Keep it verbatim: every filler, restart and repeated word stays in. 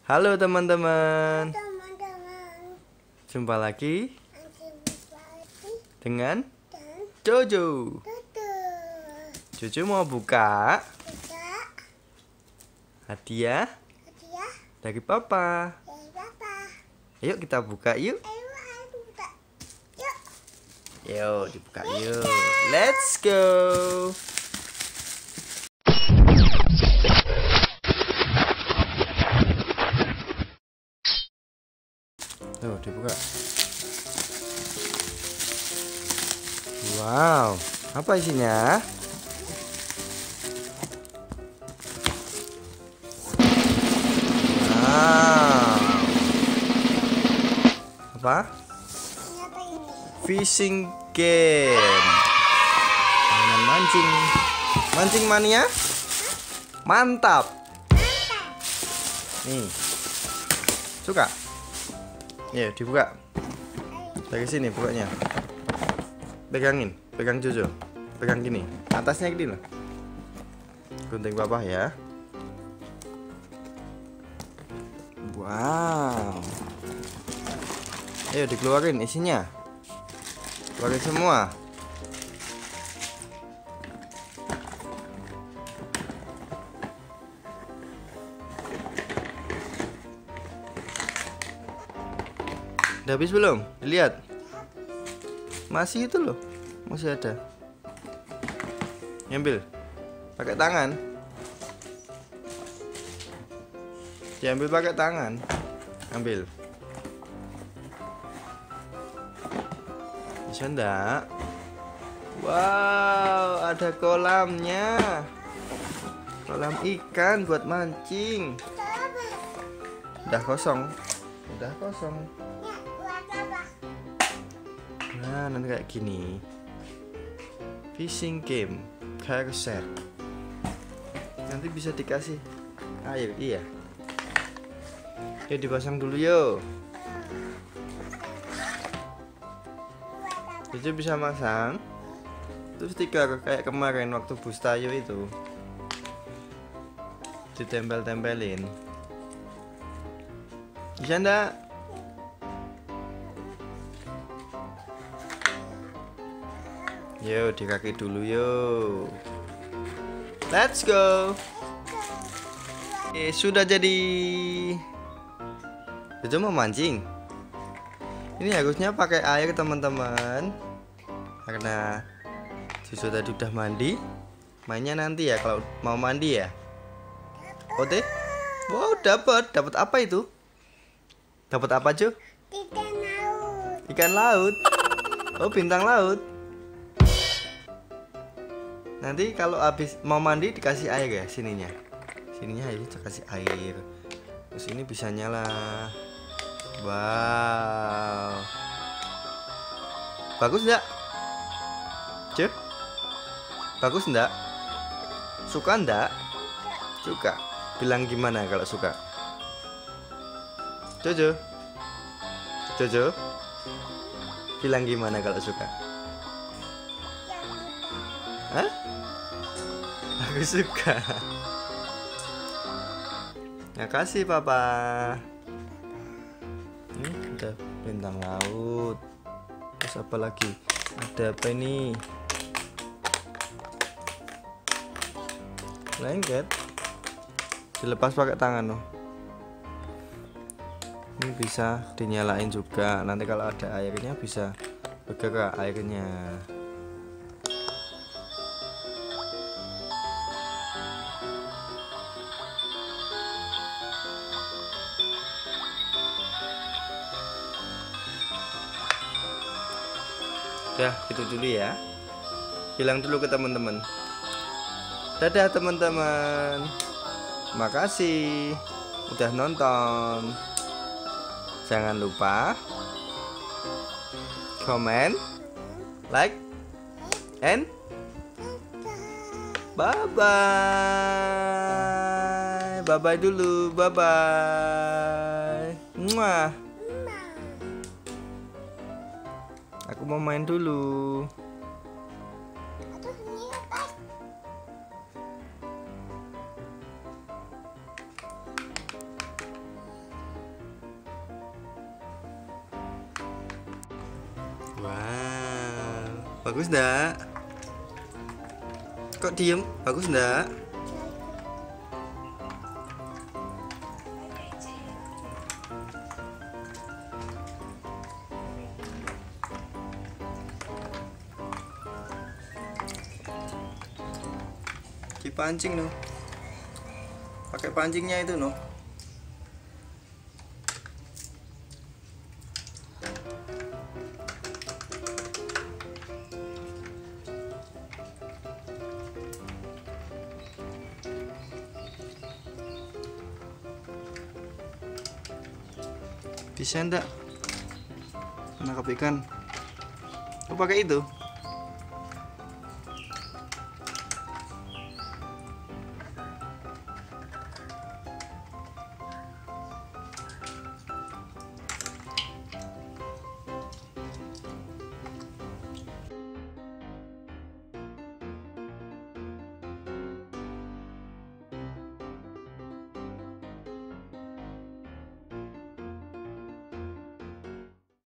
Halo teman-teman, teman-teman, jumpa lagi anti dengan dan Jojo. tutur Jojo mau buka juga hadiah hadiah dari Papa. dari Papa. Ayo kita buka yuk. Ayo, ayo buka. Yuk. Yuk dibuka yuk. Let's go. Tuh dibuka. Wow, apa isinya? Wow. Apa? Ini apa ini? Fishing game. Mainan mancing. Mancing mania? Mantap. Nih. Suka? Ya, dibuka. Dari sini bukanya. Pegangin, pegang Jojo. Pegang gini. Atasnya gini loh. Gunting Papa ya. Wow. Ayo dikeluarin isinya. Keluarin semua. Udah habis belum? Lihat. Masih itu loh. Masih ada. Ambil. Pakai tangan. Diambil pakai tangan. Ambil. Bisa enggak? Wow, ada kolamnya. Kolam ikan buat mancing. Udah kosong. Udah kosong. Ya, buat apa? Nah, nanti kayak gini. Fishing game carousel. Nanti bisa dikasih air, iya. Yuk dipasang dulu yuk. Jadi bisa masang. Terus stiker kayak kemarin waktu Bustayo itu. Ditempel-tempelin. Bisa enggak? Yo, di kaki dulu yuk. Let's go. Eh, sudah jadi. Jojo mau mancing. Ini harusnya pakai air teman-teman. Karena Jojo tadi udah mandi. Mainnya nanti ya kalau mau mandi ya. Oke. Wow, dapat. Dapat apa itu? Dapat apa, Jo? Ikan laut. Ikan laut. Oh, bintang laut. Nanti kalau habis mau mandi dikasih air ya sininya. Sininya harus dikasih air. Terus ini bisa nyala. Wow. Bagus enggak? Cuk? Bagus enggak? Suka enggak? Suka. Bilang gimana kalau suka? Jojo. Jojo. Bilang gimana kalau suka? Hah? Aku suka. Makasih Papa. Ini ada bintang laut. Terus apa lagi? Ada apa ini? Lengket. Dilepas pakai tangan loh. Ini bisa dinyalain juga. Nanti kalau ada airnya bisa bergerak airnya. Udah gitu dulu ya. Bilang dulu ke teman-teman. Dadah teman-teman. Makasih udah nonton. Jangan lupa comment, like, and bye bye. Bye bye dulu. Bye bye. Muah. Aku mau main dulu. Aduh, ini lepas. Wow, bagus ndak? Kok diem? Bagus ndak? Dipancing no, pakai pancingnya itu no. Bisa ndak menangkap ikan? Oh pakai itu?